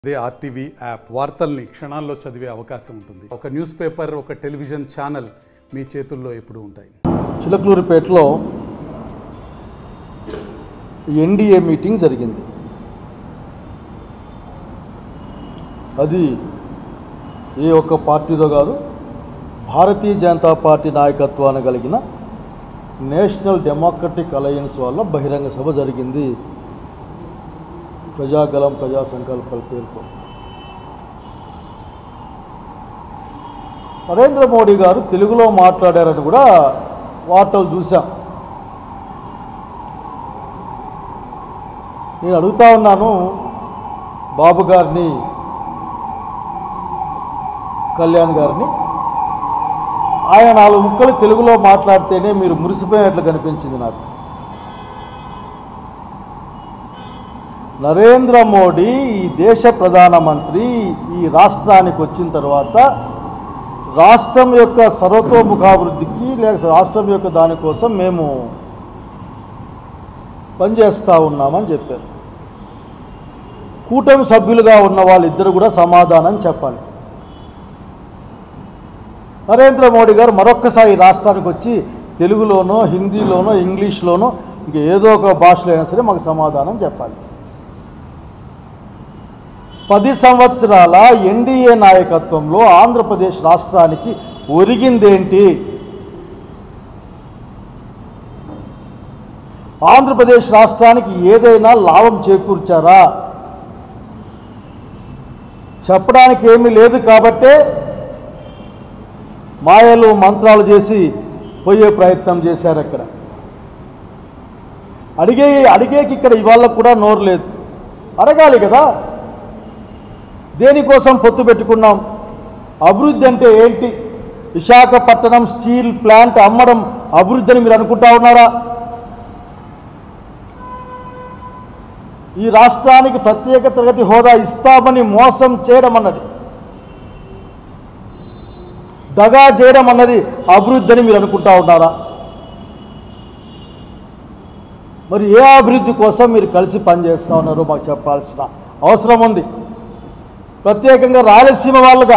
అదే RTV app వార్తల్ని క్షణాల్లో చదివే అవకాశం ఉంటుంది. ఒక న్యూస్ పేపర్, ఒక టెలివిజన్ ఛానల్ మీ చేతుల్లో ఎప్పుడూ ఉంటాయి. చిలకలూరిపేటలో ఎన్డీఏ మీటింగ్ జరిగింది. అది ఏ ఒక్క పార్టీదో కాదు, భారతీయ జనతా పార్టీ నాయకత్వాన్ని కలిగిన నేషనల్ డెమోక్రటిక్ అలయన్స్ వల్ల బహిరంగ సభ జరిగింది. ప్రజాగలం ప్రజా సంకల్పాల పేరుతో నరేంద్ర మోడీ గారు తెలుగులో మాట్లాడారని కూడా వార్తలు చూశాం. నేను అడుగుతా ఉన్నాను బాబు గారిని, కళ్యాణ్ గారిని, ఆయన 4 ముక్కలు తెలుగులో మాట్లాడితేనే మీరు మురిసిపోయినట్లు కనిపించింది నాకు. నరేంద్ర మోడీ ఈ దేశ ప్రధానమంత్రి ఈ రాష్ట్రానికి వచ్చిన తర్వాత రాష్ట్రం యొక్క సర్వతోముఖాభివృద్ధికి లేక రాష్ట్రం యొక్క దానికోసం మేము పనిచేస్తూ ఉన్నామని చెప్పారు. కూటమి సభ్యులుగా ఉన్న వాళ్ళిద్దరు కూడా సమాధానం చెప్పాలి. నరేంద్ర మోడీ గారు మరొక్కసారి రాష్ట్రానికి వచ్చి తెలుగులోనో, హిందీలోనో, ఇంగ్లీష్లోనో ఇంక ఏదో ఒక భాషలో అయినా సరే మాకు సమాధానం చెప్పాలి. 10 సంవత్సరాల ఎన్డీఏ నాయకత్వంలో ఆంధ్రప్రదేశ్ రాష్ట్రానికి ఒరిగిందేంటి? ఆంధ్రప్రదేశ్ రాష్ట్రానికి ఏదైనా లాభం చేకూర్చారా? చెప్పడానికి ఏమీ లేదు. కాబట్టే మాయలు మంత్రాలు చేసి పోయే ప్రయత్నం చేశారు. అక్కడ అడిగేకి ఇక్కడ ఇవాళ కూడా నోరు లేదు. అడగాలి కదా, దేనికోసం పొత్తు పెట్టుకున్నాం? అభివృద్ధి అంటే ఏంటి? విశాఖపట్నం స్టీల్ ప్లాంట్ అమ్మడం అభివృద్ధి అని మీరు అనుకుంటా ఉన్నారా? ఈ రాష్ట్రానికి ప్రత్యేక తరగతి హోదా ఇస్తామని మోసం చేయడం అన్నది, దగా చేయడం అన్నది అభివృద్ధి అని మీరు అనుకుంటా ఉన్నారా? మరి ఏ అభివృద్ధి కోసం మీరు కలిసి పనిచేస్తూ ఉన్నారో మాకు చెప్పాల్సిన అవసరం ఉంది. ప్రత్యేకంగా రాయలసీమ వాళ్ళుగా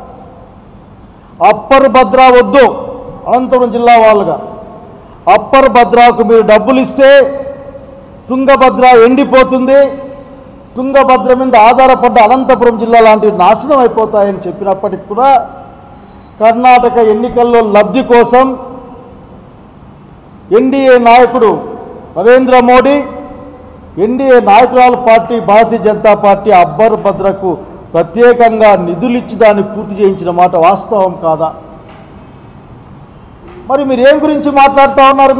అప్పర్ భద్రా వద్దు, అనంతపురం జిల్లా వాళ్ళుగా అప్పర్ భద్రాకు మీరు డబ్బులు ఇస్తే తుంగభద్ర ఎండిపోతుంది, తుంగభద్ర మీద ఆధారపడ్డ అనంతపురం జిల్లా లాంటివి నాశనం అయిపోతాయని చెప్పినప్పటికి కూడా కర్ణాటక ఎన్నికల్లో లబ్ధి కోసం ఎన్డీఏ నాయకుడు నరేంద్ర మోడీ, ఎన్డీఏ నాయకురాల party Bharatiya Janata party upper భద్రకు ప్రత్యేకంగా నిధులిచ్చి దాన్ని పూర్తి చేయించిన మాట వాస్తవం కాదా? మరి మీరు ఏం గురించి మాట్లాడుతూ ఉన్నారు?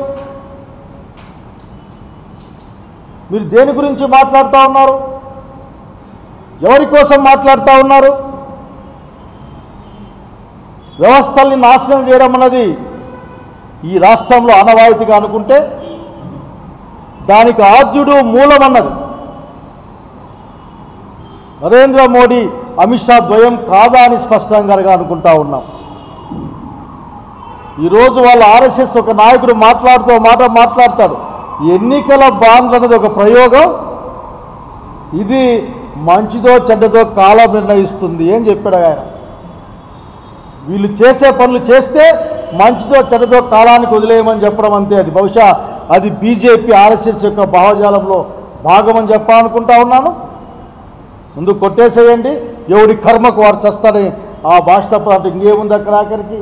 మీరు దేని గురించి మాట్లాడుతూ ఉన్నారు? ఎవరి కోసం మాట్లాడుతూ ఉన్నారు? వ్యవస్థల్ని నాశనం చేయడం అన్నది ఈ రాష్ట్రంలో ఆనవాయితీగా అనుకుంటే దానికి ఆద్యుడు మూలం అన్నది నరేంద్ర మోడీ, అమిత్ షా ద్వయం కాదా అని స్పష్టంగా అనుకుంటా ఉన్నాం. ఈరోజు వాళ్ళ ఆర్ఎస్ఎస్ ఒక నాయకుడు మాట్లాడతాడు, ఎన్నికల బాండ్లు అనేది ఒక ప్రయోగం, ఇది మంచిదో చెడ్డదో కాలం నిర్ణయిస్తుంది అని చెప్పాడు ఆయన. వీళ్ళు చేసే పనులు చేస్తే మంచిదో చెడ్డదో కాలానికి వదిలేయమని చెప్పడం అంతే. అది బహుశా అది బీజేపీ ఆర్ఎస్ఎస్ యొక్క భావజాలంలో భాగమని చెప్పాలనుకుంటా ఉన్నాను. ముందు కొట్టేసేయండి, ఎవడి కర్మకు వారు చేస్తారని ఆ భాష తప్ప ఇంకేముంది అక్కడ? ఆఖరికి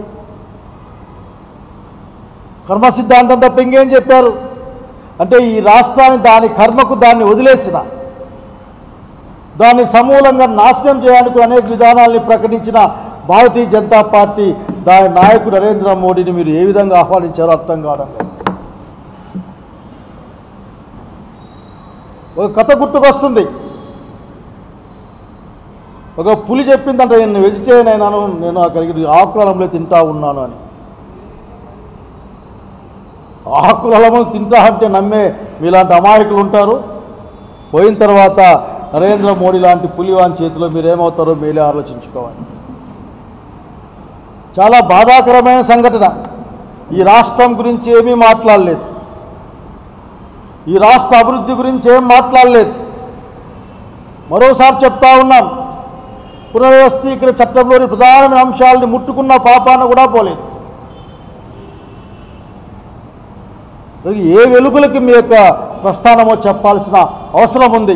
కర్మ సిద్ధాంతం తప్ప ఇంకేం చెప్పారు? అంటే ఈ రాష్ట్రాన్ని దాని కర్మకు దాన్ని వదిలేసిన, దాన్ని సమూలంగా నాశనం చేయడానికి అనేక విధానాల్ని ప్రకటించిన భారతీయ జనతా పార్టీ దాని నాయకుడు నరేంద్ర మోడీని మీరు ఏ విధంగా ఆహ్వానించారో అర్థం కావడం లేదు. ఒక కథ గుర్తుకొస్తుంది. ఒక పులి చెప్పిందంట, నేను వెజిటేరియన్ అయినాను, నేను అక్కడికి ఆకులలంలో తింటా ఉన్నాను అని. ఆకులము తింటా అంటే నమ్మే మీలాంటి అమాయకులు ఉంటారు. పోయిన తర్వాత నరేంద్ర మోడీ లాంటి పులివాని చేతిలో మీరేమవుతారో మీరే ఆలోచించుకోవాలి. చాలా బాధాకరమైన సంఘటన. ఈ రాష్ట్రం గురించి ఏమీ మాట్లాడలేదు, ఈ రాష్ట్ర అభివృద్ధి గురించి ఏం మాట్లాడలేదు. మరోసారి చెప్తా ఉన్నాం, పునర్వ్యవస్థీకరణ చట్టంలోని ప్రధానమైన అంశాలని ముట్టుకున్న పాపాన కూడా పోలేదు. ఏ వెలుగులకి మీ యొక్క ప్రస్థానమో చెప్పాల్సిన అవసరం ఉంది.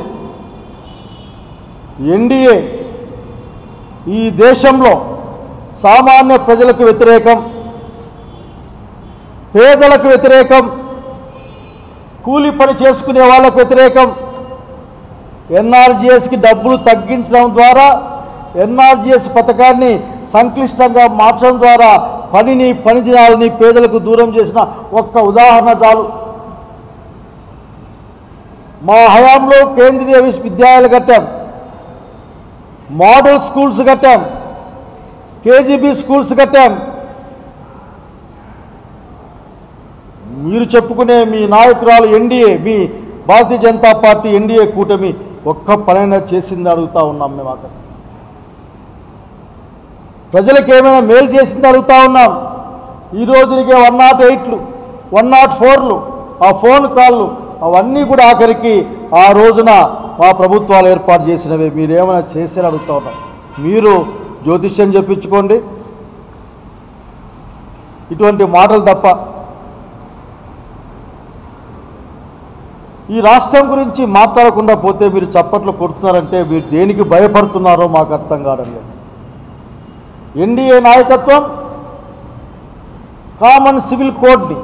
ఎన్డీఏ ఈ దేశంలో సామాన్య ప్రజలకు వ్యతిరేకం, పేదలకు వ్యతిరేకం, కూలి పని చేసుకునే వాళ్ళకు వ్యతిరేకం. ఎన్ఆర్జీఎస్కి డబ్బులు తగ్గించడం ద్వారా, ఎన్ఆర్జీఎస్ పథకాన్ని సంక్లిష్టంగా మార్చడం ద్వారా పని దినాలని పేదలకు దూరం చేసిన ఒక్క ఉదాహరణ చాలు. మా హయాంలో కేంద్రీయ విశ్వవిద్యాలయాలు కట్టాం, మోడల్ స్కూల్స్ కట్టాం, కేజీబీ స్కూల్స్ కట్టాం. మీరు చెప్పుకునే మీ నాయకురాలు ఎన్డీఏ, మీ భారతీయ జనతా పార్టీ ఎన్డీఏ కూటమి ఒక్క పనైనా చేసింది అడుగుతా ఉన్నాం. మేము అక్కడ ప్రజలకు ఏమైనా మేలు చేసింది అడుగుతా ఉన్నాం. ఈరోజునికే 108లు 104లు ఆ ఫోన్ కాళ్ళు అవన్నీ కూడా ఆఖరికి ఆ రోజున మా ప్రభుత్వాలు ఏర్పాటు చేసినవే. మీరేమైనా చేశారని అడుగుతా ఉన్నాం. మీరు జ్యోతిష్యం చెప్పించుకోండి, ఇటువంటి మాటలు తప్ప. ఈ రాష్ట్రం గురించి మాట్లాడకుండా పోతే మీరు చప్పట్లు కొడుతున్నారంటే మీరు దేనికి భయపడుతున్నారో మాకు అర్థం కావడం లేదు. ఎన్డీఏ నాయకత్వం కామన్ సివిల్ కోడ్ని,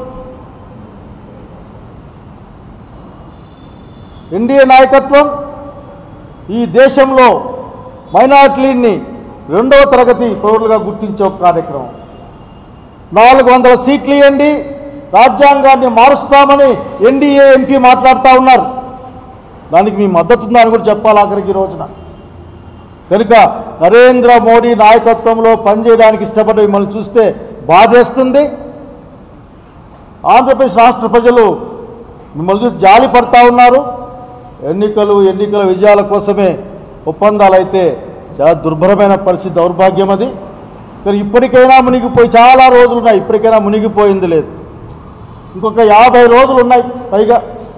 ఎన్డీఏ నాయకత్వం ఈ దేశంలో మైనారిటీని 2వ తరగతి పౌరులుగా గుర్తించే ఒక కార్యక్రమం. 400 సీట్లు ఇవ్వండి, రాజ్యాంగాన్ని మారుస్తామని ఎన్డీఏ ఎంపీ మాట్లాడుతూ ఉన్నారు. దానికి మీ మద్దతు ఉందని కూడా చెప్పాలి ఆఖరికి రోజున. కనుక నరేంద్ర మోడీ నాయకత్వంలో పనిచేయడానికి ఇష్టపడి మిమ్మల్ని చూస్తే బాధేస్తుంది. ఆంధ్రప్రదేశ్ రాష్ట్ర ప్రజలు మిమ్మల్ని చూసి జాలి పడతా ఉన్నారు. ఎన్నికల విజయాల కోసమే ఒప్పందాలు అయితే చాలా దుర్భరమైన పరిస్థితి, దౌర్భాగ్యం అది. కానీ ఇప్పటికైనా మునిగిపోయి చాలా రోజులు ఉన్నాయి, ఇప్పటికైనా మునిగిపోయింది లేదు. ఇంకొక 50 రోజులు ఉన్నాయి పైగా.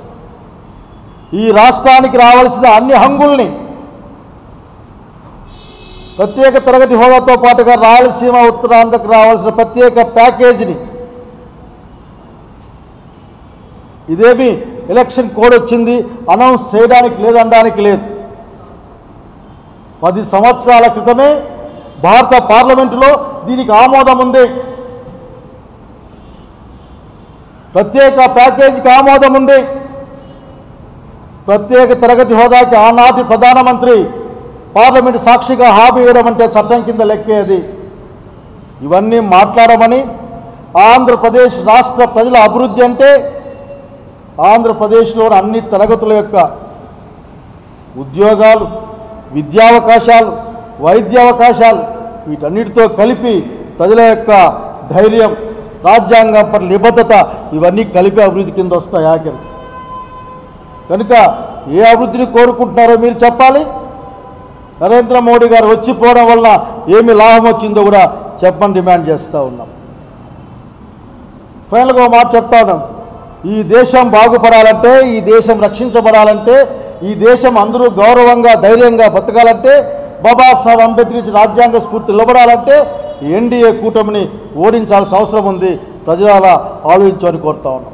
ఈ రాష్ట్రానికి రావాల్సిన అన్ని హంగుల్ని, ప్రత్యేక తరగతి హోదాతో పాటుగా రాయలసీమ ఉత్తరాంధ్రకు రావాల్సిన ప్రత్యేక ప్యాకేజీని, ఇదేమి ఎలక్షన్ కోడ్ వచ్చింది అనౌన్స్ చేయడానికి లేదనడానికి లేదు. 10 సంవత్సరాల క్రితమే భారత పార్లమెంటులో దీనికి ఆమోదం ఉంది. ప్రత్యేక ప్యాకేజీకి ఆమోదం ఉంది. ప్రత్యేక తరగతి హోదాకి ఆనాటి ప్రధానమంత్రి పార్లమెంటు సాక్షిగా హామీ ఇవ్వడం అంటే చట్టం కింద లెక్కేది. ఇవన్నీ మాట్లాడమని, ఆంధ్రప్రదేశ్ రాష్ట్ర ప్రజల అభివృద్ధి అంటే ఆంధ్రప్రదేశ్లోని అన్ని తరగతుల యొక్క ఉద్యోగాలు, విద్యావకాశాలు, వైద్యావకాశాలు వీటన్నిటితో కలిపి ప్రజల యొక్క ధైర్యం, రాజ్యాంగం పట్ల నిబద్ధత ఇవన్నీ కలిపి అభివృద్ధి కింద వస్తాయి ఆఖరి. కనుక ఏ అభివృద్ధిని కోరుకుంటున్నారో మీరు చెప్పాలి. నరేంద్ర మోడీ గారు వచ్చిపోవడం వల్ల ఏమి లాభం వచ్చిందో కూడా చెప్పని డిమాండ్ చేస్తూ ఉన్నాం. ఫైనల్గా మాట చెప్తా ఉన్నాం, ఈ దేశం బాగుపడాలంటే, ఈ దేశం రక్షించబడాలంటే, ఈ దేశం అందరూ గౌరవంగా ధైర్యంగా బతకాలంటే, బాబాసాహెబ్ అంబేద్కర్ ఇచ్చిన రాజ్యాంగ స్ఫూర్తి నిలబడాలంటే ఎన్డీఏ కూటమిని ఓడించాల్సిన అవసరం ఉంది. ప్రజలు అలా ఆలోచించమని కోరుతా ఉన్నాం.